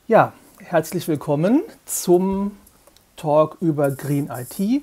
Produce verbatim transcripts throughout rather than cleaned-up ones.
Ja, herzlich willkommen zum Talk über Green I T.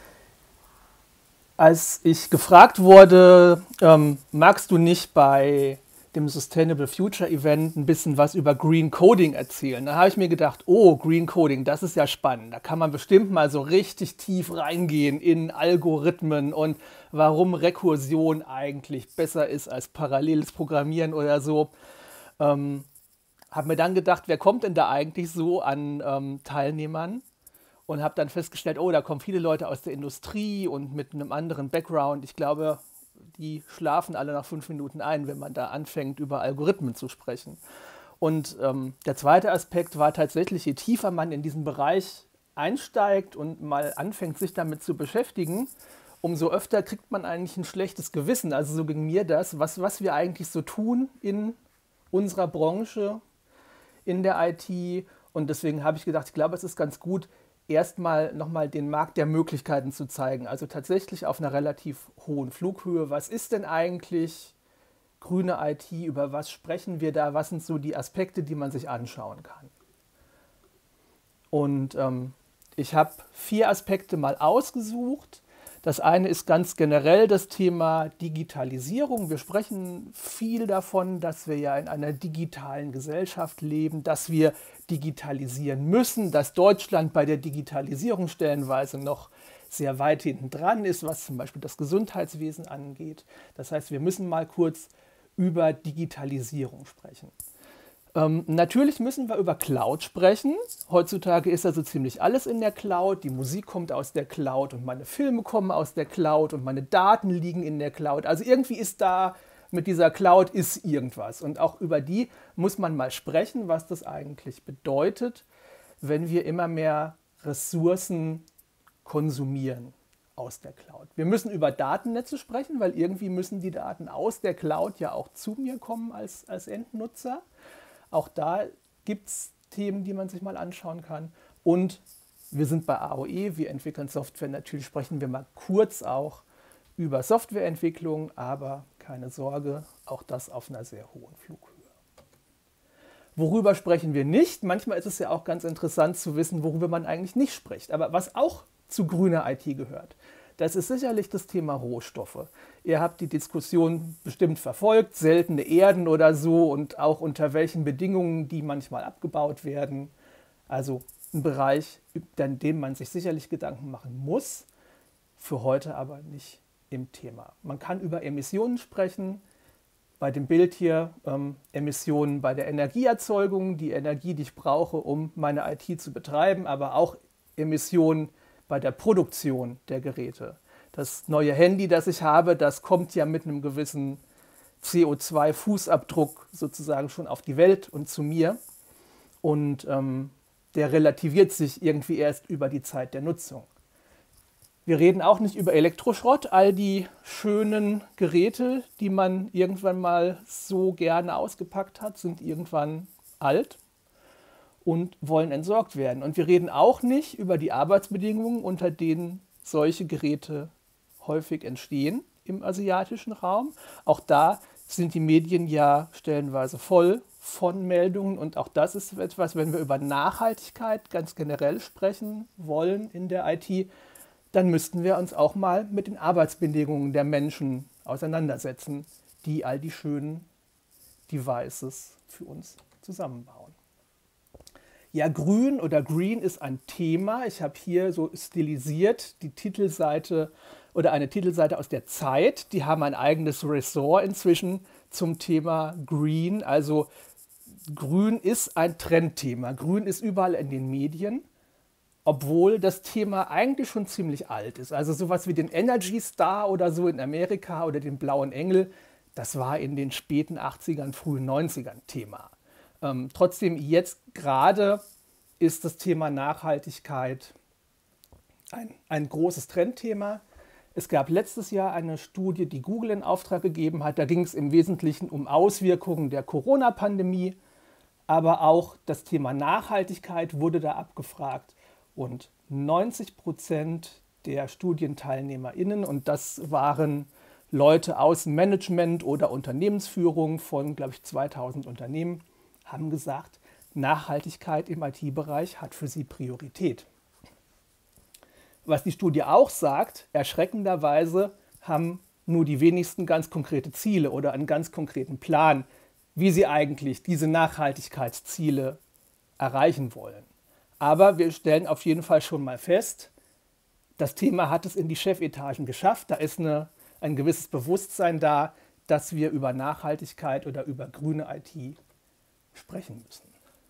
Als ich gefragt wurde, ähm, magst du nicht bei dem Sustainable Future Event ein bisschen was über Green Coding erzählen? Da habe ich mir gedacht, oh, Green Coding, das ist ja spannend. Da kann man bestimmt mal so richtig tief reingehen in Algorithmen und warum Rekursion eigentlich besser ist als paralleles Programmieren oder so. Ähm, habe mir dann gedacht, wer kommt denn da eigentlich so an ähm, Teilnehmern? Und habe dann festgestellt, oh, da kommen viele Leute aus der Industrie und mit einem anderen Background. Ich glaube, die schlafen alle nach fünf Minuten ein, wenn man da anfängt, über Algorithmen zu sprechen. Und ähm, der zweite Aspekt war tatsächlich, je tiefer man in diesen Bereich einsteigt und mal anfängt, sich damit zu beschäftigen, umso öfter kriegt man eigentlich ein schlechtes Gewissen. Also so ging mir das, was, was wir eigentlich so tun in unserer Branche, in der I T. Und deswegen habe ich gedacht, ich glaube, es ist ganz gut, erstmal nochmal den Markt der Möglichkeiten zu zeigen. Also tatsächlich auf einer relativ hohen Flughöhe. Was ist denn eigentlich grüne I T? Über was sprechen wir da? Was sind so die Aspekte, die man sich anschauen kann? Und ähm, ich habe vier Aspekte mal ausgesucht. Das eine ist ganz generell das Thema Digitalisierung. Wir sprechen viel davon, dass wir ja in einer digitalen Gesellschaft leben, dass wir digitalisieren müssen, dass Deutschland bei der Digitalisierung stellenweise noch sehr weit hinten dran ist, was zum Beispiel das Gesundheitswesen angeht. Das heißt, wir müssen mal kurz über Digitalisierung sprechen. Ähm, natürlich müssen wir über Cloud sprechen. Heutzutage ist also ziemlich alles in der Cloud. Die Musik kommt aus der Cloud und meine Filme kommen aus der Cloud und meine Daten liegen in der Cloud. Also irgendwie ist da mit dieser Cloud ist irgendwas. Und auch über die muss man mal sprechen, was das eigentlich bedeutet, wenn wir immer mehr Ressourcen konsumieren aus der Cloud. Wir müssen über Datennetze sprechen, weil irgendwie müssen die Daten aus der Cloud ja auch zu mir kommen als, als Endnutzer. Auch da gibt es Themen, die man sich mal anschauen kann. Und wir sind bei A O E, wir entwickeln Software. Natürlich sprechen wir mal kurz auch über Softwareentwicklung, aber keine Sorge, auch das auf einer sehr hohen Flughöhe. Worüber sprechen wir nicht? Manchmal ist es ja auch ganz interessant zu wissen, worüber man eigentlich nicht spricht. Aber was auch zu grüner I T gehört, das ist sicherlich das Thema Rohstoffe. Ihr habt die Diskussion bestimmt verfolgt, seltene Erden oder so und auch unter welchen Bedingungen die manchmal abgebaut werden. Also ein Bereich, an dem man sich sicherlich Gedanken machen muss, für heute aber nicht im Thema. Man kann über Emissionen sprechen, bei dem Bild hier ähm, Emissionen bei der Energieerzeugung, die Energie, die ich brauche, um meine I T zu betreiben, aber auch Emissionen bei der Produktion der Geräte. Das neue Handy, das ich habe, das kommt ja mit einem gewissen C O zwei Fußabdruck sozusagen schon auf die Welt und zu mir. Und ähm, der relativiert sich irgendwie erst über die Zeit der Nutzung. Wir reden auch nicht über Elektroschrott, all die schönen Geräte, die man irgendwann mal so gerne ausgepackt hat, sind irgendwann alt und wollen entsorgt werden. Und wir reden auch nicht über die Arbeitsbedingungen, unter denen solche Geräte häufig entstehen im asiatischen Raum. Auch da sind die Medien ja stellenweise voll von Meldungen und auch das ist etwas, wenn wir über Nachhaltigkeit ganz generell sprechen wollen in der I T, dann müssten wir uns auch mal mit den Arbeitsbedingungen der Menschen auseinandersetzen, die all die schönen Devices für uns zusammenbauen. Ja, grün oder green ist ein Thema. Ich habe hier so stilisiert die Titelseite oder eine Titelseite aus der Zeit. Die haben ein eigenes Ressort inzwischen zum Thema green. Also grün ist ein Trendthema. Grün ist überall in den Medien, obwohl das Thema eigentlich schon ziemlich alt ist. Also sowas wie den Energy Star oder so in Amerika oder den blauen Engel, das war in den späten achtzigern, frühen neunzigern Thema. Ähm, trotzdem jetzt gerade ist das Thema Nachhaltigkeit ein, ein großes Trendthema. Es gab letztes Jahr eine Studie, die Google in Auftrag gegeben hat. Da ging es im Wesentlichen um Auswirkungen der Corona-Pandemie, aber auch das Thema Nachhaltigkeit wurde da abgefragt. Und neunzig Prozent der StudienteilnehmerInnen, und das waren Leute aus Management oder Unternehmensführung von, glaube ich, zweitausend Unternehmen, haben gesagt, Nachhaltigkeit im I T-Bereich hat für sie Priorität. Was die Studie auch sagt, erschreckenderweise haben nur die wenigsten ganz konkrete Ziele oder einen ganz konkreten Plan, wie sie eigentlich diese Nachhaltigkeitsziele erreichen wollen. Aber wir stellen auf jeden Fall schon mal fest, das Thema hat es in die Chefetagen geschafft. Da ist eine, ein gewisses Bewusstsein da, dass wir über Nachhaltigkeit oder über grüne I T sprechen müssen.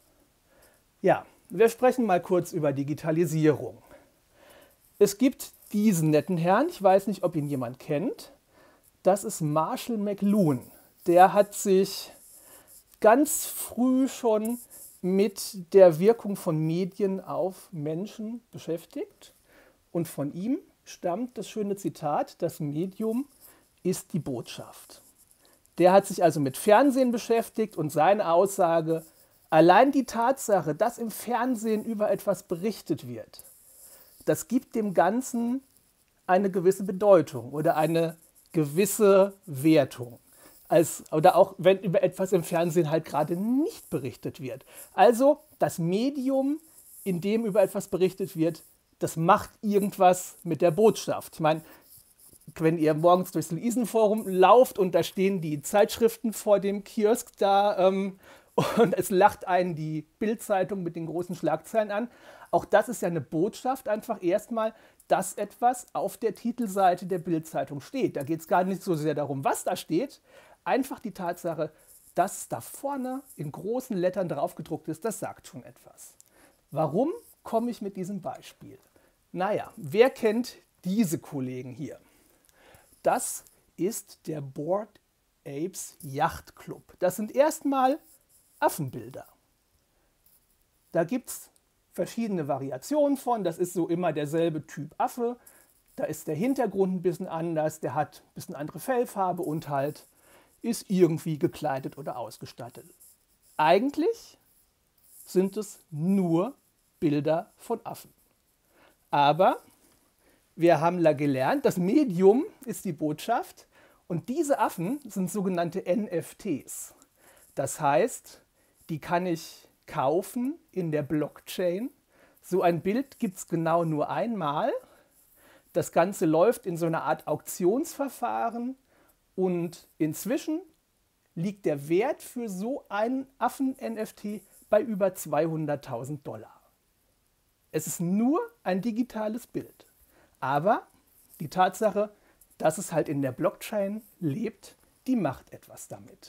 Ja, wir sprechen mal kurz über Digitalisierung. Es gibt diesen netten Herrn, ich weiß nicht, ob ihn jemand kennt, das ist Marshall McLuhan. Der hat sich ganz früh schon mit der Wirkung von Medien auf Menschen beschäftigt. Und von ihm stammt das schöne Zitat, das Medium ist die Botschaft. Der hat sich also mit Fernsehen beschäftigt und seine Aussage, allein die Tatsache, dass im Fernsehen über etwas berichtet wird, das gibt dem Ganzen eine gewisse Bedeutung oder eine gewisse Wertung. Als, oder auch wenn über etwas im Fernsehen halt gerade nicht berichtet wird. Also das Medium, in dem über etwas berichtet wird, das macht irgendwas mit der Botschaft. Ich meine, wenn ihr morgens durchs Luisenforum lauft und da stehen die Zeitschriften vor dem Kiosk da ähm, und es lacht einen die Bild-Zeitung mit den großen Schlagzeilen an, auch das ist ja eine Botschaft einfach erstmal, dass etwas auf der Titelseite der Bild-Zeitung steht. Da geht es gar nicht so sehr darum, was da steht. Einfach die Tatsache, dass da vorne in großen Lettern drauf gedruckt ist, das sagt schon etwas. Warum komme ich mit diesem Beispiel? Naja, wer kennt diese Kollegen hier? Das ist der Bored Apes Yacht Club. Das sind erstmal Affenbilder. Da gibt es verschiedene Variationen von. Das ist so immer derselbe Typ Affe. Da ist der Hintergrund ein bisschen anders, der hat ein bisschen andere Fellfarbe und halt ist irgendwie gekleidet oder ausgestattet. Eigentlich sind es nur Bilder von Affen. Aber wir haben ja gelernt, das Medium ist die Botschaft und diese Affen sind sogenannte N F Ts. Das heißt, die kann ich kaufen in der Blockchain. So ein Bild gibt es genau nur einmal. Das Ganze läuft in so einer Art Auktionsverfahren. Und inzwischen liegt der Wert für so einen Affen-N F T bei über zweihunderttausend Dollar. Es ist nur ein digitales Bild. Aber die Tatsache, dass es halt in der Blockchain lebt, die macht etwas damit.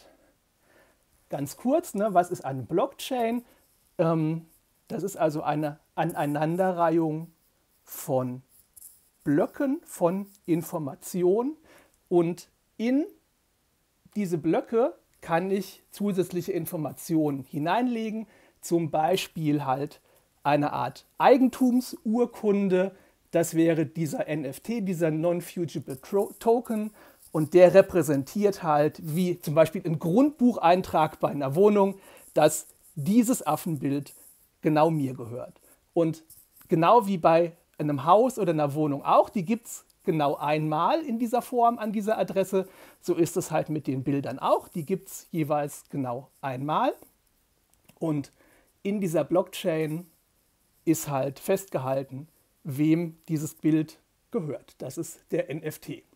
Ganz kurz, ne, was ist eine Blockchain? Ähm, das ist also eine Aneinanderreihung von Blöcken, von Informationen und in diese Blöcke kann ich zusätzliche Informationen hineinlegen, zum Beispiel halt eine Art Eigentumsurkunde, das wäre dieser N F T, dieser Non-Fungible Token und der repräsentiert halt wie zum Beispiel ein Grundbucheintrag bei einer Wohnung, dass dieses Affenbild genau mir gehört. Und genau wie bei einem Haus oder einer Wohnung auch, die gibt es genau einmal in dieser Form an dieser Adresse. So ist es halt mit den Bildern auch. Die gibt es jeweils genau einmal. Und in dieser Blockchain ist halt festgehalten, wem dieses Bild gehört. Das ist der N F T.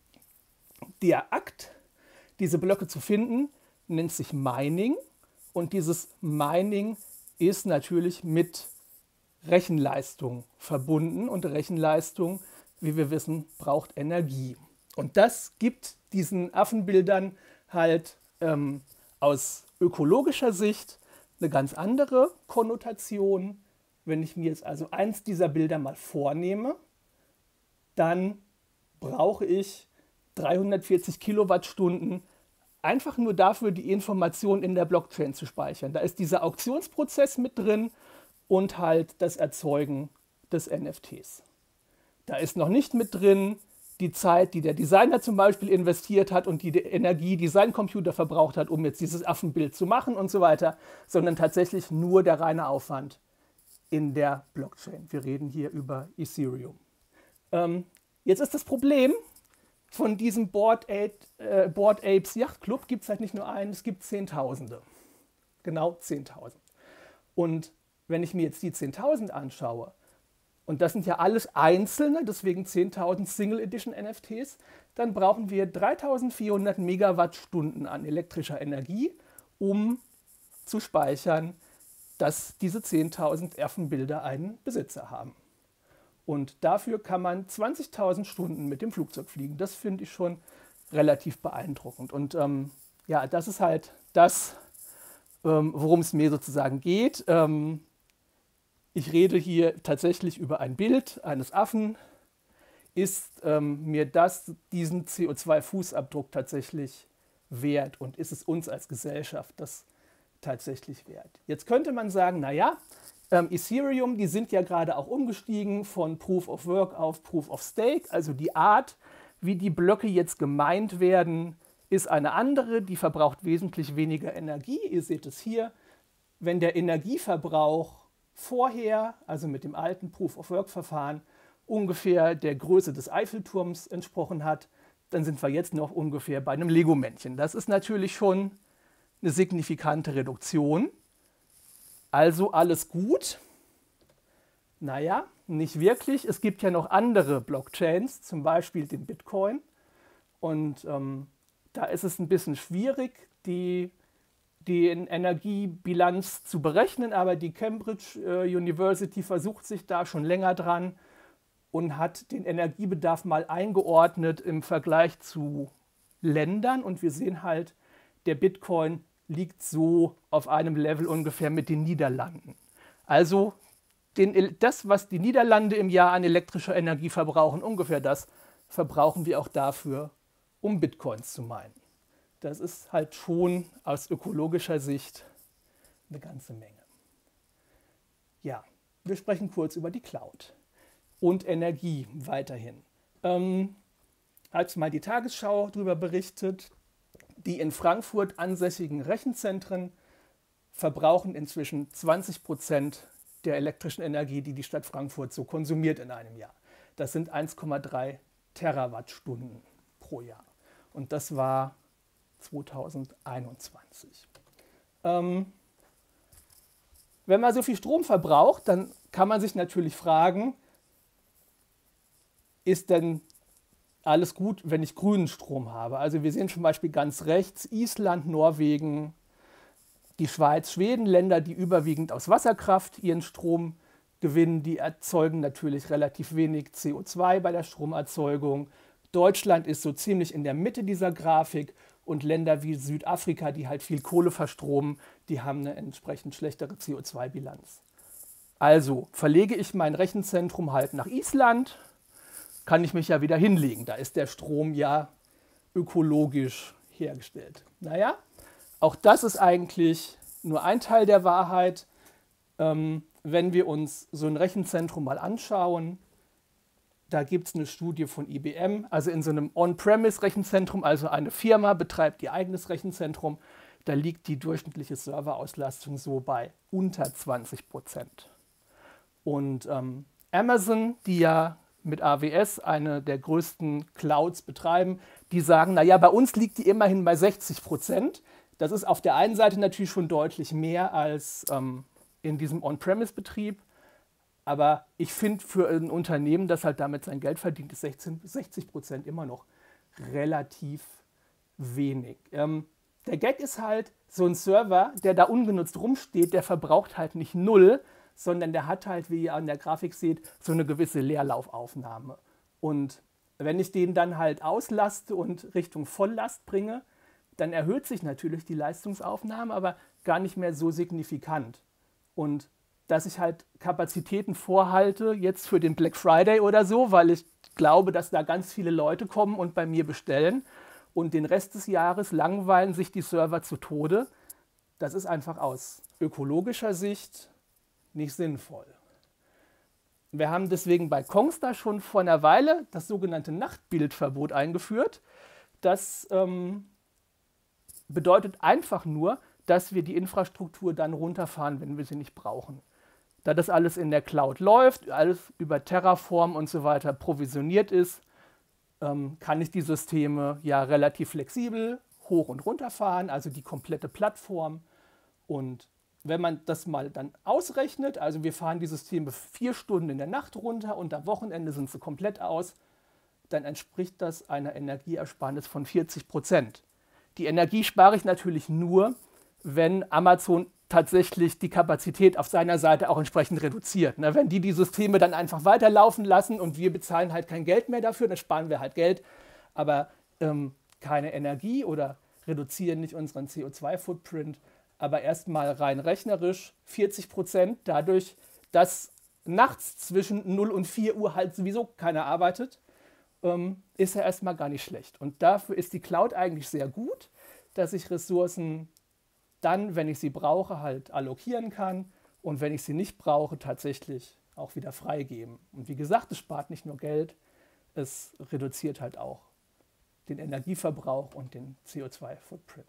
Der Akt, diese Blöcke zu finden, nennt sich Mining. Und dieses Mining ist natürlich mit Rechenleistung verbunden. Und Rechenleistung, wie wir wissen, braucht Energie. Und das gibt diesen Affenbildern halt ähm, aus ökologischer Sicht eine ganz andere Konnotation. Wenn ich mir jetzt also eins dieser Bilder mal vornehme, dann brauche ich dreihundertvierzig Kilowattstunden einfach nur dafür, die Information in der Blockchain zu speichern. Da ist dieser Auktionsprozess mit drin und halt das Erzeugen des N F Ts. Da ist noch nicht mit drin die Zeit, die der Designer zum Beispiel investiert hat und die Energie, die sein Computer verbraucht hat, um jetzt dieses Affenbild zu machen und so weiter, sondern tatsächlich nur der reine Aufwand in der Blockchain. Wir reden hier über Ethereum. Ähm, jetzt ist das Problem, von diesem Bored, Ape, äh, Bored Apes Yacht Club gibt es halt nicht nur einen, es gibt Zehntausende. Genau zehntausend. Und wenn ich mir jetzt die zehntausend anschaue, und das sind ja alles einzelne, deswegen zehntausend Single Edition N F Ts, dann brauchen wir dreitausendvierhundert Megawattstunden an elektrischer Energie, um zu speichern, dass diese zehntausend Erfenbilder einen Besitzer haben. Und dafür kann man zwanzigtausend Stunden mit dem Flugzeug fliegen. Das finde ich schon relativ beeindruckend. Und ähm, ja, das ist halt das, ähm, worum es mir sozusagen geht. Ähm, ich rede hier tatsächlich über ein Bild eines Affen. Ist ähm, mir das, diesen C O zwei Fußabdruck tatsächlich wert? Und ist es uns als Gesellschaft das tatsächlich wert? Jetzt könnte man sagen, naja, ähm, Ethereum, die sind ja gerade auch umgestiegen von Proof of Work auf Proof of Stake. Also die Art, wie die Blöcke jetzt gemeint werden, ist eine andere. Die verbraucht wesentlich weniger Energie. Ihr seht es hier. Wenn der Energieverbrauch vorher, also mit dem alten Proof of Work Verfahren, ungefähr der Größe des Eiffelturms entsprochen hat, dann sind wir jetzt noch ungefähr bei einem Lego-Männchen. Das ist natürlich schon eine signifikante Reduktion. Also alles gut. Naja, nicht wirklich. Es gibt ja noch andere Blockchains, zum Beispiel den Bitcoin. Und ähm, da ist es ein bisschen schwierig, die, die Energiebilanz zu berechnen, aber die Cambridge äh, University versucht sich da schon länger dran und hat den Energiebedarf mal eingeordnet im Vergleich zu Ländern. Und wir sehen halt, der Bitcoin liegt so auf einem Level ungefähr mit den Niederlanden. Also den, das, was die Niederlande im Jahr an elektrischer Energie verbrauchen, ungefähr das verbrauchen wir auch dafür, um Bitcoins zu meinen. Das ist halt schon aus ökologischer Sicht eine ganze Menge. Ja, wir sprechen kurz über die Cloud und Energie weiterhin. Ähm, als mal die Tagesschau darüber berichtet, die in Frankfurt ansässigen Rechenzentren verbrauchen inzwischen zwanzig Prozent der elektrischen Energie, die die Stadt Frankfurt so konsumiert in einem Jahr. Das sind eins Komma drei Terawattstunden pro Jahr. Und das war zweitausendeinundzwanzig. Ähm, wenn man so viel Strom verbraucht, dann kann man sich natürlich fragen, ist denn alles gut, wenn ich grünen Strom habe? Also wir sehen zum Beispiel ganz rechts Island, Norwegen, die Schweiz, Schweden, Länder, die überwiegend aus Wasserkraft ihren Strom gewinnen, die erzeugen natürlich relativ wenig C O zwei bei der Stromerzeugung. Deutschland ist so ziemlich in der Mitte dieser Grafik und Länder wie Südafrika, die halt viel Kohle verstromen, die haben eine entsprechend schlechtere C O zwei Bilanz. Also verlege ich mein Rechenzentrum halt nach Island, kann ich mich ja wieder hinlegen. Da ist der Strom ja ökologisch hergestellt. Naja, auch das ist eigentlich nur ein Teil der Wahrheit. Ähm, wenn wir uns so ein Rechenzentrum mal anschauen, da gibt es eine Studie von I B M, also in so einem On-Premise-Rechenzentrum, also eine Firma betreibt ihr eigenes Rechenzentrum, da liegt die durchschnittliche Serverauslastung so bei unter zwanzig Prozent. Und ähm, Amazon, die ja mit A W S eine der größten Clouds betreiben, die sagen, naja, bei uns liegt die immerhin bei sechzig Prozent. Das ist auf der einen Seite natürlich schon deutlich mehr als ähm, in diesem On-Premise-Betrieb. Aber ich finde, für ein Unternehmen, das halt damit sein Geld verdient, ist sechzig Prozent immer noch relativ wenig. Ähm, der Gag ist halt, so ein Server, der da ungenutzt rumsteht, der verbraucht halt nicht null, sondern der hat halt, wie ihr an der Grafik seht, so eine gewisse Leerlaufaufnahme. Und wenn ich den dann halt auslaste und Richtung Volllast bringe, dann erhöht sich natürlich die Leistungsaufnahme, aber gar nicht mehr so signifikant. Und dass ich halt Kapazitäten vorhalte, jetzt für den Black Friday oder so, weil ich glaube, dass da ganz viele Leute kommen und bei mir bestellen und den Rest des Jahres langweilen sich die Server zu Tode, das ist einfach aus ökologischer Sicht nicht sinnvoll. Wir haben deswegen bei Kongstar schon vor einer Weile das sogenannte Nachtbildverbot eingeführt. Das ähm, bedeutet einfach nur, dass wir die Infrastruktur dann runterfahren, wenn wir sie nicht brauchen. Da das alles in der Cloud läuft, alles über Terraform und so weiter provisioniert ist, ähm, kann ich die Systeme ja relativ flexibel hoch und runter fahren, also die komplette Plattform. Und wenn man das mal dann ausrechnet, also wir fahren die Systeme vier Stunden in der Nacht runter und am Wochenende sind sie komplett aus, dann entspricht das einer Energieersparnis von vierzig Prozent. Die Energie spare ich natürlich nur, wenn Amazon tatsächlich die Kapazität auf seiner Seite auch entsprechend reduziert. Na, wenn die die Systeme dann einfach weiterlaufen lassen und wir bezahlen halt kein Geld mehr dafür, dann sparen wir halt Geld, aber ähm, keine Energie oder reduzieren nicht unseren C O zwei Footprint. Aber erstmal rein rechnerisch vierzig Prozent dadurch, dass nachts zwischen null und vier Uhr halt sowieso keiner arbeitet, ähm, ist ja erstmal gar nicht schlecht. Und dafür ist die Cloud eigentlich sehr gut, dass ich Ressourcen dann, wenn ich sie brauche, halt allokieren kann und wenn ich sie nicht brauche, tatsächlich auch wieder freigeben. Und wie gesagt, es spart nicht nur Geld, es reduziert halt auch den Energieverbrauch und den C O zwei Footprint.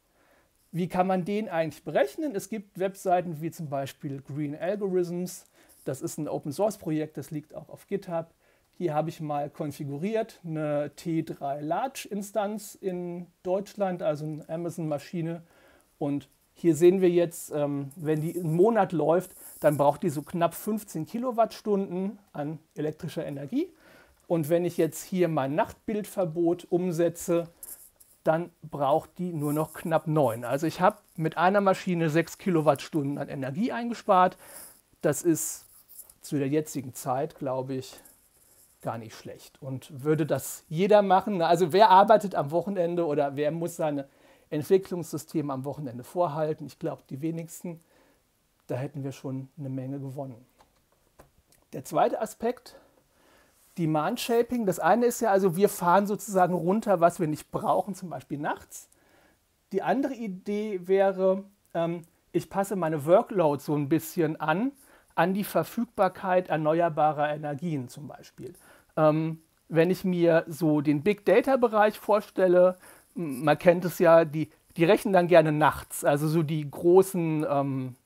Wie kann man den eigentlich berechnen? Es gibt Webseiten wie zum Beispiel Green Algorithms. Das ist ein Open-Source-Projekt, das liegt auch auf GitHub. Hier habe ich mal konfiguriert eine T drei Large-Instanz in Deutschland, also eine Amazon-Maschine. Und hier sehen wir jetzt, ähm, wenn die einen Monat läuft, dann braucht die so knapp fünfzehn Kilowattstunden an elektrischer Energie. Und wenn ich jetzt hier mein Nachtbildverbot umsetze, dann braucht die nur noch knapp neun. Also ich habe mit einer Maschine sechs Kilowattstunden an Energie eingespart. Das ist zu der jetzigen Zeit, glaube ich, gar nicht schlecht. Und würde das jeder machen? Also wer arbeitet am Wochenende oder wer muss seine Entwicklungssysteme am Wochenende vorhalten? Ich glaube, die wenigsten. Da hätten wir schon eine Menge gewonnen. Der zweite Aspekt, Demand Shaping. Das eine ist ja, also wir fahren sozusagen runter, was wir nicht brauchen, zum Beispiel nachts. Die andere Idee wäre, ähm, ich passe meine Workload so ein bisschen an, an die Verfügbarkeit erneuerbarer Energien zum Beispiel. Ähm, wenn ich mir so den Big Data Bereich vorstelle, man kennt es ja, die, die rechnen dann gerne nachts, also so die großen, ähm,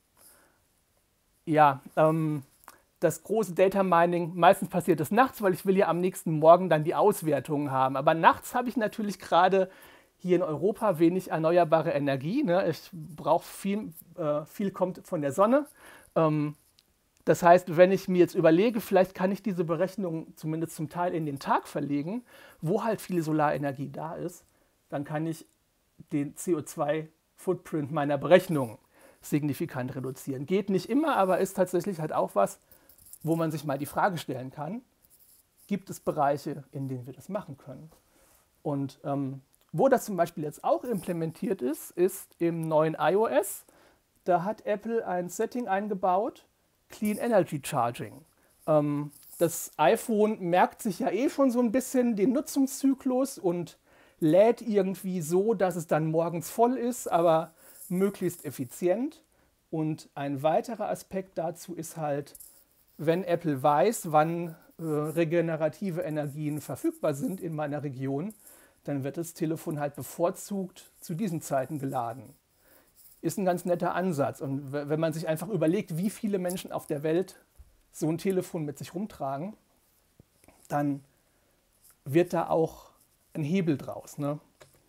ja, ähm, das große Data Mining, meistens passiert das nachts, weil ich will ja am nächsten Morgen dann die Auswertungen haben. Aber nachts habe ich natürlich gerade hier in Europa wenig erneuerbare Energie. Ne? Ich brauche viel, äh, viel kommt von der Sonne. Ähm, das heißt, wenn ich mir jetzt überlege, vielleicht kann ich diese Berechnung zumindest zum Teil in den Tag verlegen, wo halt viel Solarenergie da ist, dann kann ich den C O zwei Footprint meiner Berechnung signifikant reduzieren. Geht nicht immer, aber ist tatsächlich halt auch was, wo man sich mal die Frage stellen kann, gibt es Bereiche, in denen wir das machen können? Und ähm, wo das zum Beispiel jetzt auch implementiert ist, ist im neuen iOS. Da hat Apple ein Setting eingebaut, Clean Energy Charging. Ähm, das iPhone merkt sich ja eh schon so ein bisschen den Nutzungszyklus und lädt irgendwie so, dass es dann morgens voll ist, aber möglichst effizient. Und ein weiterer Aspekt dazu ist halt, wenn Apple weiß, wann äh, regenerative Energien verfügbar sind in meiner Region, dann wird das Telefon halt bevorzugt zu diesen Zeiten geladen. Ist ein ganz netter Ansatz. Und wenn man sich einfach überlegt, wie viele Menschen auf der Welt so ein Telefon mit sich rumtragen, dann wird da auch ein Hebel draus. Ne?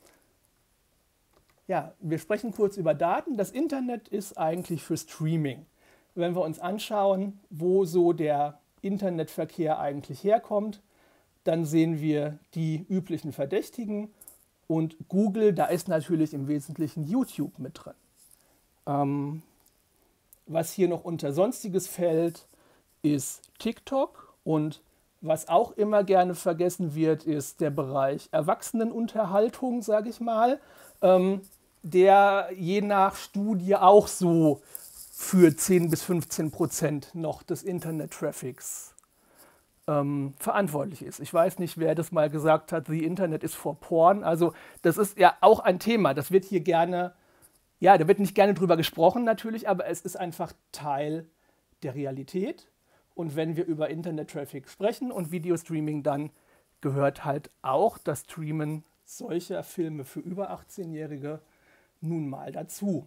Ja, wir sprechen kurz über Daten. Das Internet ist eigentlich für Streaming. Wenn wir uns anschauen, wo so der Internetverkehr eigentlich herkommt, dann sehen wir die üblichen Verdächtigen und Google, da ist natürlich im Wesentlichen YouTube mit drin. Ähm, was hier noch unter Sonstiges fällt, ist TikTok und was auch immer gerne vergessen wird, ist der Bereich Erwachsenenunterhaltung, sage ich mal, ähm, der je nach Studie auch so für zehn bis fünfzehn Prozent noch des Internet-Traffics ähm, verantwortlich ist. Ich weiß nicht, wer das mal gesagt hat, the Internet is for porn. Also das ist ja auch ein Thema, das wird hier gerne, ja, da wird nicht gerne drüber gesprochen natürlich, aber es ist einfach Teil der Realität. Und wenn wir über Internet-Traffic sprechen und Videostreaming, dann gehört halt auch das Streamen solcher Filme für über achtzehnjährige nun mal dazu.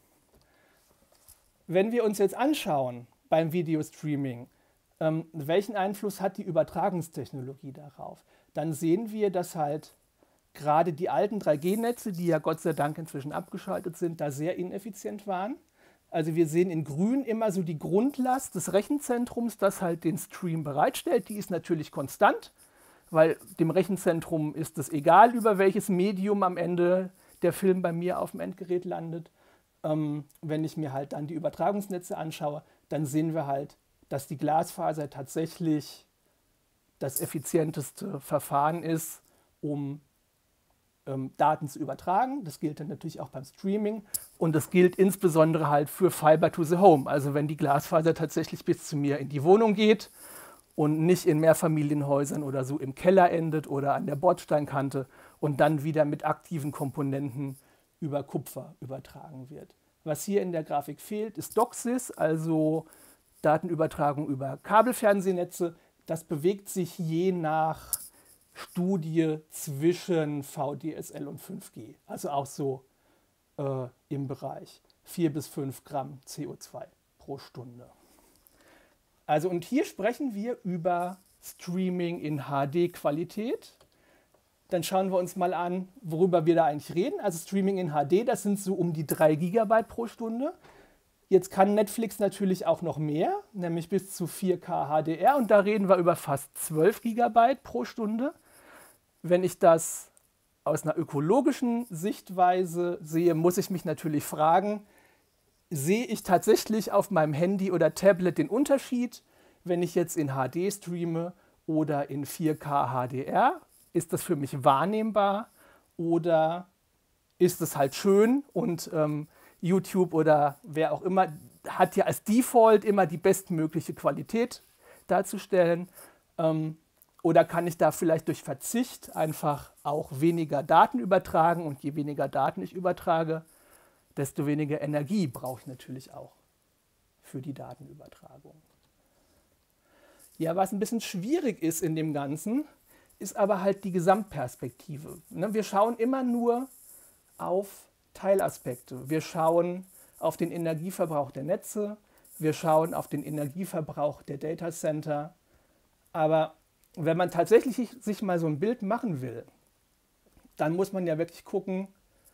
Wenn wir uns jetzt anschauen beim Videostreaming, ähm, welchen Einfluss hat die Übertragungstechnologie darauf, dann sehen wir, dass halt gerade die alten drei G Netze, die ja Gott sei Dank inzwischen abgeschaltet sind, da sehr ineffizient waren. Also wir sehen in grün immer so die Grundlast des Rechenzentrums, das halt den Stream bereitstellt. Die ist natürlich konstant, weil dem Rechenzentrum ist es egal, über welches Medium am Ende der Film bei mir auf dem Endgerät landet. Ähm, wenn ich mir halt dann die Übertragungsnetze anschaue, dann sehen wir halt, dass die Glasfaser tatsächlich das effizienteste Verfahren ist, um ähm, Daten zu übertragen. Das gilt dann natürlich auch beim Streaming und das gilt insbesondere halt für Fiber to the Home. Also wenn die Glasfaser tatsächlich bis zu mir in die Wohnung geht und nicht in Mehrfamilienhäusern oder so im Keller endet oder an der Bordsteinkante und dann wieder mit aktiven Komponenten über Kupfer übertragen wird. Was hier in der Grafik fehlt, ist DOCSIS, also Datenübertragung über Kabelfernsehnetze. Das bewegt sich je nach Studie zwischen V D S L und fünf G, also auch so äh, im Bereich vier bis fünf Gramm C O zwei pro Stunde. Also und hier sprechen wir über Streaming in H D-Qualität. Dann schauen wir uns mal an, worüber wir da eigentlich reden. Also Streaming in H D, das sind so um die drei Gigabyte pro Stunde. Jetzt kann Netflix natürlich auch noch mehr, nämlich bis zu vier K H D R und da reden wir über fast zwölf Gigabyte pro Stunde. Wenn ich das aus einer ökologischen Sichtweise sehe, muss ich mich natürlich fragen, sehe ich tatsächlich auf meinem Handy oder Tablet den Unterschied, wenn ich jetzt in H D streame oder in vier K H D R? Ist das für mich wahrnehmbar oder ist es halt schön und ähm, YouTube oder wer auch immer hat ja als Default immer die bestmögliche Qualität darzustellen. Ähm, oder kann ich da vielleicht durch Verzicht einfach auch weniger Daten übertragen und je weniger Daten ich übertrage, desto weniger Energie brauche ich natürlich auch für die Datenübertragung. Ja, was ein bisschen schwierig ist in dem Ganzen, ist aber halt die Gesamtperspektive. Wir schauen immer nur auf Teilaspekte. Wir schauen auf den Energieverbrauch der Netze, wir schauen auf den Energieverbrauch der Datacenter. Aber wenn man tatsächlich sich mal so ein Bild machen will, dann muss man ja wirklich gucken,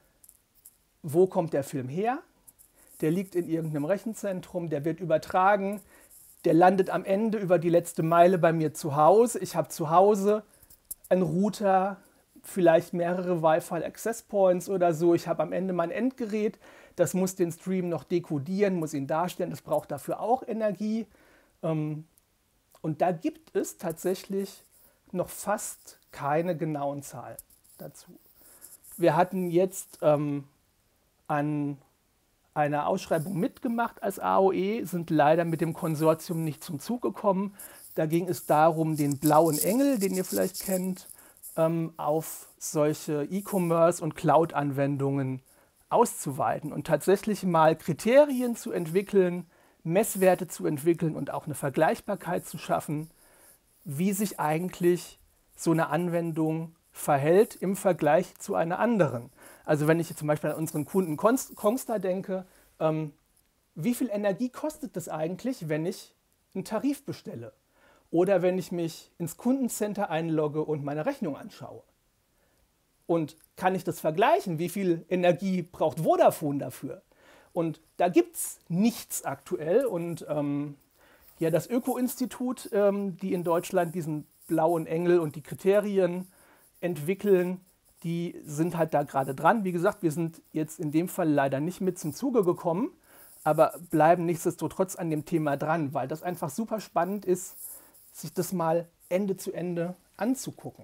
wo kommt der Film her? Der liegt in irgendeinem Rechenzentrum, der wird übertragen, der landet am Ende über die letzte Meile bei mir zu Hause. Ich habe zu Hause einen Router, vielleicht mehrere Wi-Fi Access Points oder so. Ich habe am Ende mein Endgerät, das muss den Stream noch dekodieren, muss ihn darstellen, das braucht dafür auch Energie. Und da gibt es tatsächlich noch fast keine genauen Zahlen dazu. Wir hatten jetzt ähm, an einer Ausschreibung mitgemacht als A O E, sind leider mit dem Konsortium nicht zum Zug gekommen. Da ging es darum, den blauen Engel, den ihr vielleicht kennt, ähm, auf solche E-Commerce- und Cloud-Anwendungen auszuweiten und tatsächlich mal Kriterien zu entwickeln, Messwerte zu entwickeln und auch eine Vergleichbarkeit zu schaffen, wie sich eigentlich so eine Anwendung verhält im Vergleich zu einer anderen. Also wenn ich jetzt zum Beispiel an unseren Kunden Kongstar denke, ähm, wie viel Energie kostet das eigentlich, wenn ich einen Tarif bestelle? Oder wenn ich mich ins Kundencenter einlogge und meine Rechnung anschaue? Und kann ich das vergleichen? Wie viel Energie braucht Vodafone dafür? Und da gibt es nichts aktuell. Und ähm, ja, das Öko-Institut, ähm, die in Deutschland diesen blauen Engel und die Kriterien entwickeln, die sind halt da gerade dran. Wie gesagt, wir sind jetzt in dem Fall leider nicht mit zum Zuge gekommen, aber bleiben nichtsdestotrotz an dem Thema dran, weil das einfach super spannend ist, sich das mal Ende zu Ende anzugucken.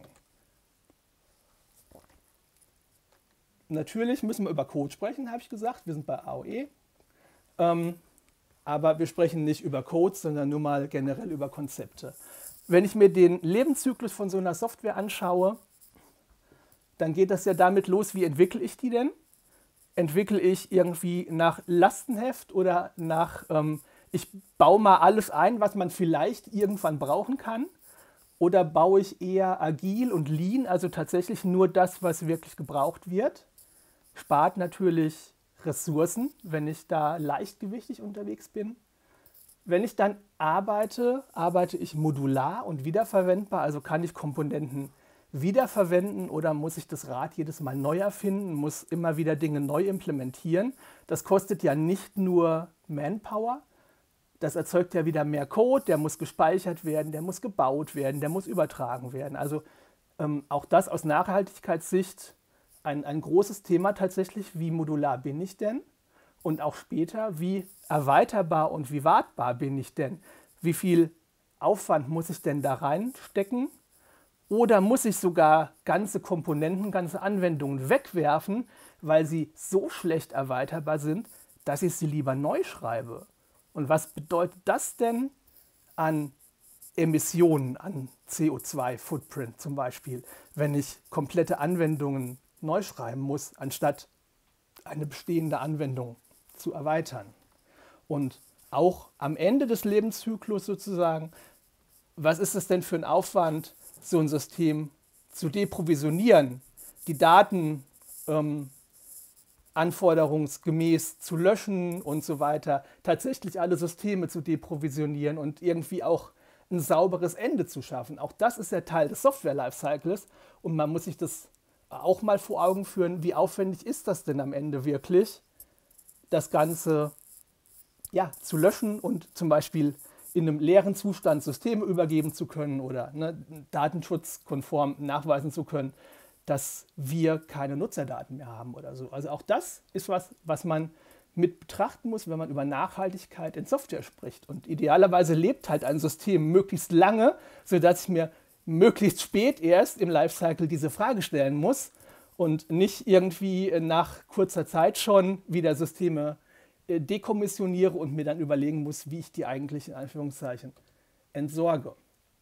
Natürlich müssen wir über Code sprechen, habe ich gesagt. Wir sind bei A O E. Ähm, aber wir sprechen nicht über Codes, sondern nur mal generell über Konzepte. Wenn ich mir den Lebenszyklus von so einer Software anschaue, dann geht das ja damit los, wie entwickle ich die denn? Entwickle ich irgendwie nach Lastenheft oder nach, ähm, ich baue mal alles ein, was man vielleicht irgendwann brauchen kann? Oder baue ich eher agil und lean, also tatsächlich nur das, was wirklich gebraucht wird? Spart natürlich Ressourcen, wenn ich da leichtgewichtig unterwegs bin. Wenn ich dann arbeite, arbeite ich modular und wiederverwendbar, also kann ich Komponenten wiederverwenden oder muss ich das Rad jedes Mal neu erfinden, muss immer wieder Dinge neu implementieren. Das kostet ja nicht nur Manpower. Das erzeugt ja wieder mehr Code, der muss gespeichert werden, der muss gebaut werden, der muss übertragen werden. Also ähm, auch das aus Nachhaltigkeitssicht ein, ein großes Thema tatsächlich, wie modular bin ich denn? Und auch später, wie erweiterbar und wie wartbar bin ich denn? Wie viel Aufwand muss ich denn da reinstecken? Oder muss ich sogar ganze Komponenten, ganze Anwendungen wegwerfen, weil sie so schlecht erweiterbar sind, dass ich sie lieber neu schreibe? Und was bedeutet das denn an Emissionen, an C O zwei Footprint zum Beispiel, wenn ich komplette Anwendungen neu schreiben muss, anstatt eine bestehende Anwendung zu erweitern? Und auch am Ende des Lebenszyklus sozusagen, was ist es denn für ein Aufwand, so ein System zu deprovisionieren, die Daten ähm, anforderungsgemäß zu löschen und so weiter, tatsächlich alle Systeme zu deprovisionieren und irgendwie auch ein sauberes Ende zu schaffen. Auch das ist ja Teil des Software-Lifecycles und man muss sich das auch mal vor Augen führen, wie aufwendig ist das denn am Ende wirklich, das Ganze ja, zu löschen und zum Beispiel in einem leeren Zustand Systeme übergeben zu können oder ne, datenschutzkonform nachweisen zu können, dass wir keine Nutzerdaten mehr haben oder so. Also auch das ist was, was man mit betrachten muss, wenn man über Nachhaltigkeit in Software spricht. Und idealerweise lebt halt ein System möglichst lange, sodass ich mir möglichst spät erst im Lifecycle diese Frage stellen muss und nicht irgendwie nach kurzer Zeit schon wieder Systeme dekommissioniere und mir dann überlegen muss, wie ich die eigentlich in Anführungszeichen entsorge.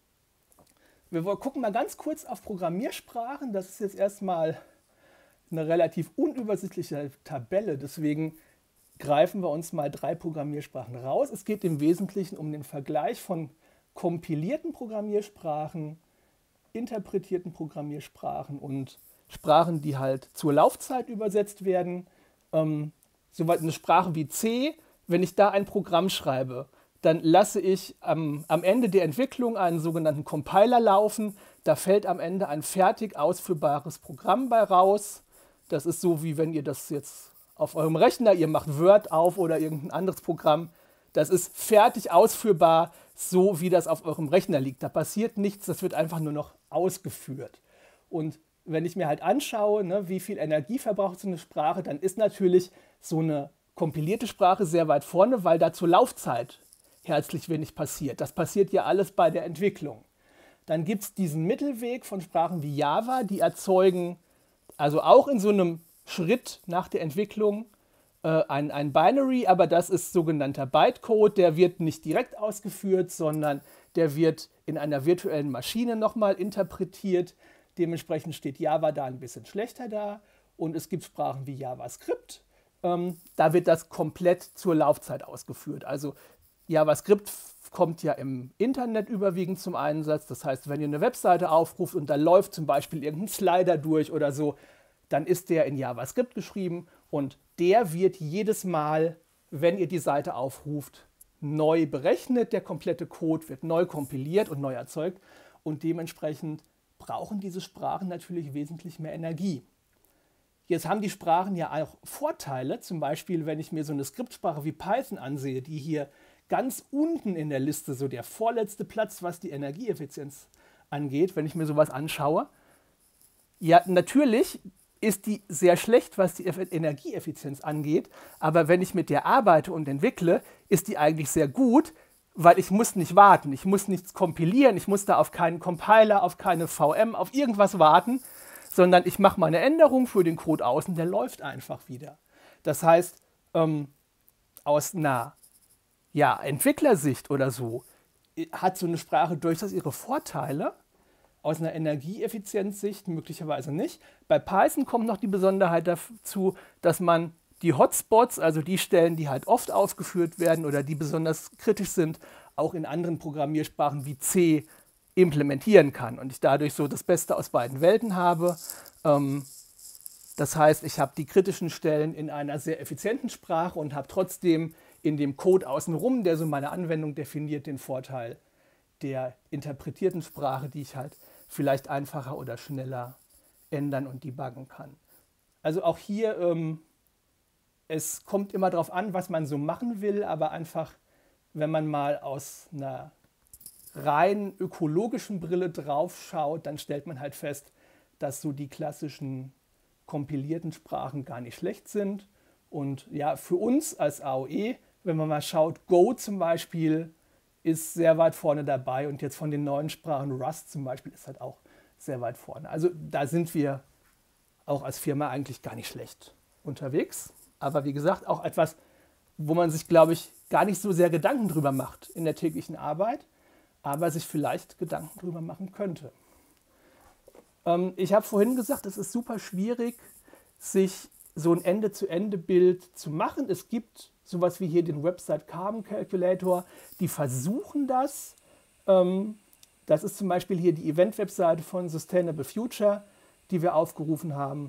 Wir gucken mal ganz kurz auf Programmiersprachen. Das ist jetzt erstmal eine relativ unübersichtliche Tabelle, deswegen greifen wir uns mal drei Programmiersprachen raus. Es geht im Wesentlichen um den Vergleich von kompilierten Programmiersprachen, interpretierten Programmiersprachen und Sprachen, die halt zur Laufzeit übersetzt werden. Ähm, soweit eine Sprache wie C, wenn ich da ein Programm schreibe, dann lasse ich am, am Ende der Entwicklung einen sogenannten Compiler laufen. Da fällt am Ende ein fertig ausführbares Programm bei raus. Das ist so, wie wenn ihr das jetzt auf eurem Rechner, ihr macht Word auf oder irgendein anderes Programm. Das ist fertig ausführbar, so wie das auf eurem Rechner liegt. Da passiert nichts, das wird einfach nur noch ausgeführt. Und wenn ich mir halt anschaue, ne, wie viel Energie verbraucht so eine Sprache, dann ist natürlich so eine kompilierte Sprache sehr weit vorne, weil da zur Laufzeit herzlich wenig passiert. Das passiert ja alles bei der Entwicklung. Dann gibt es diesen Mittelweg von Sprachen wie Java, die erzeugen, also auch in so einem Schritt nach der Entwicklung, äh, ein, ein Binary, aber das ist sogenannter Bytecode, der wird nicht direkt ausgeführt, sondern der wird in einer virtuellen Maschine nochmal interpretiert. Dementsprechend steht Java da ein bisschen schlechter da. Und es gibt Sprachen wie JavaScript, ähm, da wird das komplett zur Laufzeit ausgeführt. Also JavaScript kommt ja im Internet überwiegend zum Einsatz. Das heißt, wenn ihr eine Webseite aufruft und da läuft zum Beispiel irgendein Slider durch oder so, dann ist der in JavaScript geschrieben und der wird jedes Mal, wenn ihr die Seite aufruft, neu berechnet. Der komplette Code wird neu kompiliert und neu erzeugt und dementsprechend brauchen diese Sprachen natürlich wesentlich mehr Energie. Jetzt haben die Sprachen ja auch Vorteile, zum Beispiel, wenn ich mir so eine Skriptsprache wie Python ansehe, die hier ganz unten in der Liste, so der vorletzte Platz, was die Energieeffizienz angeht, wenn ich mir sowas anschaue. Ja, natürlich ist die sehr schlecht, was die Energieeffizienz angeht, aber wenn ich mit der arbeite und entwickle, ist die eigentlich sehr gut, weil ich muss nicht warten, ich muss nichts kompilieren, ich muss da auf keinen Compiler, auf keine V M, auf irgendwas warten, sondern ich mache meine Änderung für den Code aus und der läuft einfach wieder. Das heißt, ähm, aus einer ja, Entwicklersicht oder so hat so eine Sprache durchaus ihre Vorteile. Aus einer Energieeffizienzsicht möglicherweise nicht. Bei Python kommt noch die Besonderheit dazu, dass man die Hotspots, also die Stellen, die halt oft ausgeführt werden oder die besonders kritisch sind, auch in anderen Programmiersprachen wie C implementieren kann und ich dadurch so das Beste aus beiden Welten habe. Ähm, das heißt, ich habe die kritischen Stellen in einer sehr effizienten Sprache und habe trotzdem in dem Code außenrum, der so meine Anwendung definiert, den Vorteil der interpretierten Sprache, die ich halt vielleicht einfacher oder schneller ändern und debuggen kann. Also auch hier ähm, es kommt immer darauf an, was man so machen will, aber einfach, wenn man mal aus einer rein ökologischen Brille drauf schaut, dann stellt man halt fest, dass so die klassischen kompilierten Sprachen gar nicht schlecht sind. Und ja, für uns als A O E, wenn man mal schaut, Go zum Beispiel ist sehr weit vorne dabei und jetzt von den neuen Sprachen Rust zum Beispiel ist halt auch sehr weit vorne. Also da sind wir auch als Firma eigentlich gar nicht schlecht unterwegs. Aber wie gesagt, auch etwas, wo man sich, glaube ich, gar nicht so sehr Gedanken drüber macht in der täglichen Arbeit, aber sich vielleicht Gedanken drüber machen könnte. Ähm, ich habe vorhin gesagt, es ist super schwierig, sich so ein Ende-zu-Ende-Bild zu machen. Es gibt sowas wie hier den Website Carbon Calculator, die versuchen das. Ähm, das ist zum Beispiel hier die Event-Webseite von Sustainable Future, die wir aufgerufen haben.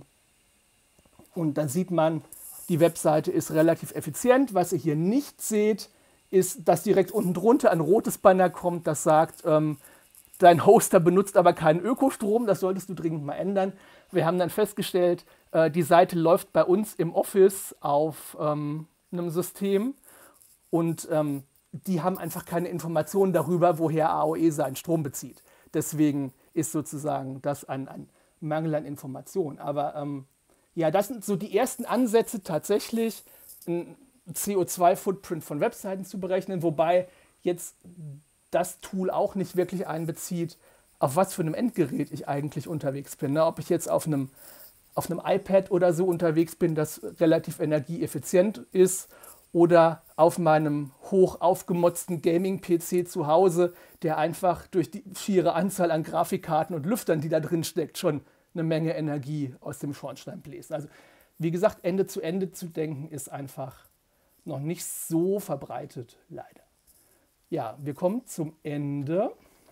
Und dann sieht man, die Webseite ist relativ effizient. Was ihr hier nicht seht, ist, dass direkt unten drunter ein rotes Banner kommt, das sagt, ähm, dein Hoster benutzt aber keinen Ökostrom, das solltest du dringend mal ändern. Wir haben dann festgestellt, äh, die Seite läuft bei uns im Office auf ähm, einem System und ähm, die haben einfach keine Informationen darüber, woher A O E seinen Strom bezieht. Deswegen ist sozusagen das ein, ein Mangel an Informationen. Aber ähm, ja, das sind so die ersten Ansätze tatsächlich, ein C O zwei Footprint von Webseiten zu berechnen, wobei jetzt das Tool auch nicht wirklich einbezieht, auf was für einem Endgerät ich eigentlich unterwegs bin. Ne? Ob ich jetzt auf einem, auf einem iPad oder so unterwegs bin, das relativ energieeffizient ist, oder auf meinem hoch aufgemotzten Gaming-P C zu Hause, der einfach durch die schiere Anzahl an Grafikkarten und Lüftern, die da drin steckt, schon eine Menge Energie aus dem Schornstein bläst. Also wie gesagt, Ende zu Ende zu denken ist einfach noch nicht so verbreitet, leider. Ja, wir kommen zum Ende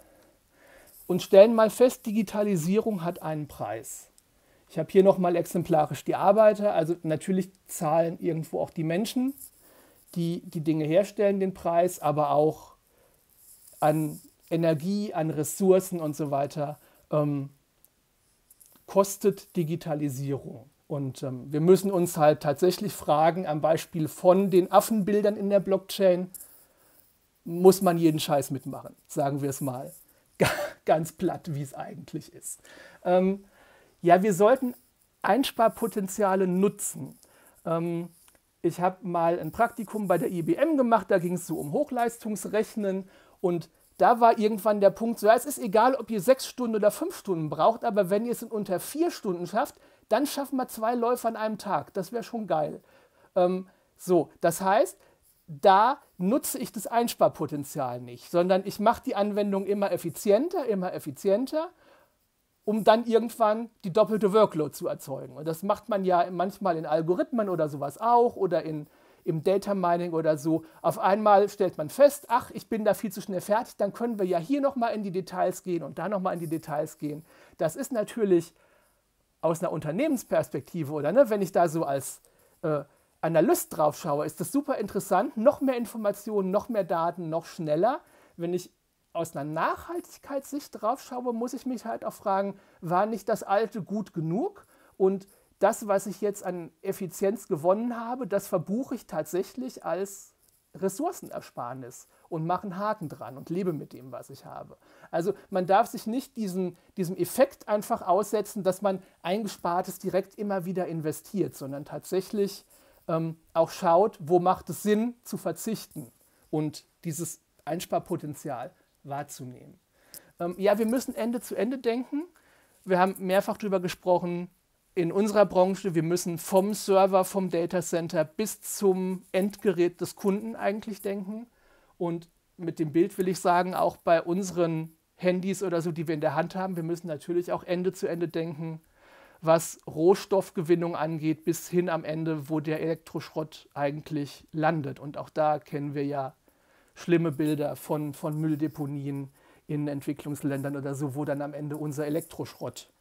und stellen mal fest, Digitalisierung hat einen Preis. Ich habe hier nochmal exemplarisch die Arbeiter, also natürlich zahlen irgendwo auch die Menschen, die die Dinge herstellen, den Preis, aber auch an Energie, an Ressourcen und so weiter ähm, kostet Digitalisierung. Und ähm, wir müssen uns halt tatsächlich fragen, am Beispiel von den Affenbildern in der Blockchain, muss man jeden Scheiß mitmachen, sagen wir es mal ganz platt, wie es eigentlich ist. Ähm, ja, wir sollten Einsparpotenziale nutzen. Ähm, ich habe mal ein Praktikum bei der I B M gemacht, da ging es so um Hochleistungsrechnen und da war irgendwann der Punkt so, ja, es ist egal, ob ihr sechs Stunden oder fünf Stunden braucht, aber wenn ihr es in unter vier Stunden schafft, dann schaffen wir zwei Läufe an einem Tag. Das wäre schon geil. Ähm, so, das heißt, da nutze ich das Einsparpotenzial nicht, sondern ich mache die Anwendung immer effizienter, immer effizienter, um dann irgendwann die doppelte Workload zu erzeugen. Und das macht man ja manchmal in Algorithmen oder sowas auch oder in, im Data Mining oder so. Auf einmal stellt man fest, ach, ich bin da viel zu schnell fertig, dann können wir ja hier nochmal in die Details gehen und da nochmal in die Details gehen. Das ist natürlich aus einer Unternehmensperspektive oder ne, wenn ich da so als äh, Analyst drauf schaue, ist das super interessant, noch mehr Informationen, noch mehr Daten, noch schneller. Wenn ich aus einer Nachhaltigkeitssicht drauf schaue, muss ich mich halt auch fragen, war nicht das Alte gut genug? Und das, was ich jetzt an Effizienz gewonnen habe, das verbuche ich tatsächlich als Ressourcenersparnis und mache einen Haken dran und lebe mit dem, was ich habe. Also man darf sich nicht diesen, diesem Effekt einfach aussetzen, dass man Eingespartes direkt immer wieder investiert, sondern tatsächlich ähm, auch schaut, wo macht es Sinn zu verzichten und dieses Einsparpotenzial wahrzunehmen. Ähm, ja, wir müssen Ende zu Ende denken. Wir haben mehrfach darüber gesprochen, in unserer Branche, wir müssen vom Server, vom Datacenter bis zum Endgerät des Kunden eigentlich denken. Und mit dem Bild will ich sagen, auch bei unseren Handys oder so, die wir in der Hand haben, wir müssen natürlich auch Ende zu Ende denken, was Rohstoffgewinnung angeht, bis hin am Ende, wo der Elektroschrott eigentlich landet. Und auch da kennen wir ja schlimme Bilder von, von Mülldeponien in Entwicklungsländern oder so, wo dann am Ende unser Elektroschrott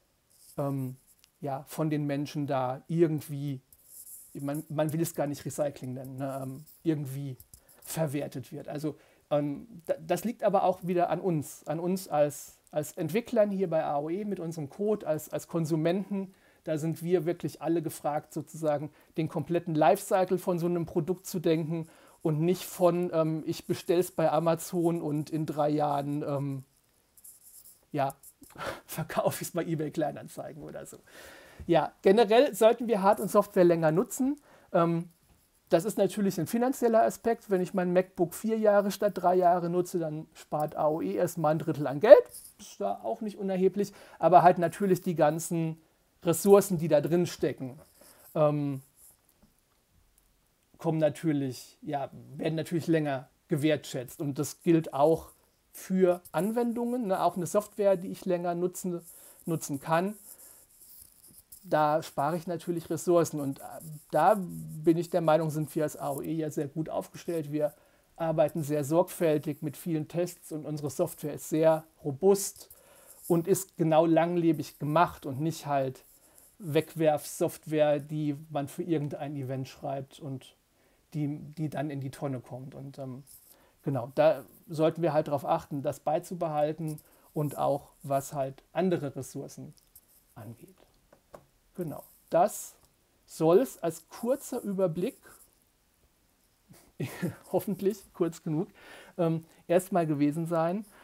ähm, ja, von den Menschen da irgendwie, man, man will es gar nicht Recycling nennen, ne, ähm, irgendwie verwertet wird. Also ähm, das liegt aber auch wieder an uns, an uns als, als Entwicklern hier bei A O E mit unserem Code, als, als Konsumenten, Da sind wir wirklich alle gefragt, sozusagen den kompletten Lifecycle von so einem Produkt zu denken und nicht von, ähm, ich bestelle es bei Amazon und in drei Jahren, ähm, ja, verkaufe ich es bei eBay Kleinanzeigen oder so. Ja, generell sollten wir Hard- und Software länger nutzen. Ähm, das ist natürlich ein finanzieller Aspekt. Wenn ich mein MacBook vier Jahre statt drei Jahre nutze, dann spart A O E erstmal ein Drittel an Geld. Ist da auch nicht unerheblich. Aber halt natürlich die ganzen Ressourcen, die da drin stecken, ähm, kommen natürlich, ja, werden natürlich länger gewertschätzt. Und das gilt auch für Anwendungen, ne? Auch eine Software, die ich länger nutzen, nutzen kann. Da spare ich natürlich Ressourcen und da bin ich der Meinung, sind wir als A O E ja sehr gut aufgestellt. Wir arbeiten sehr sorgfältig mit vielen Tests und unsere Software ist sehr robust und ist genau langlebig gemacht und nicht halt Wegwerfsoftware, die man für irgendein Event schreibt und die, die dann in die Tonne kommt. Und ähm, genau, da sollten wir halt darauf achten, das beizubehalten und auch was halt andere Ressourcen angeht. Genau, das soll es als kurzer Überblick, hoffentlich kurz genug, ähm, erstmal gewesen sein.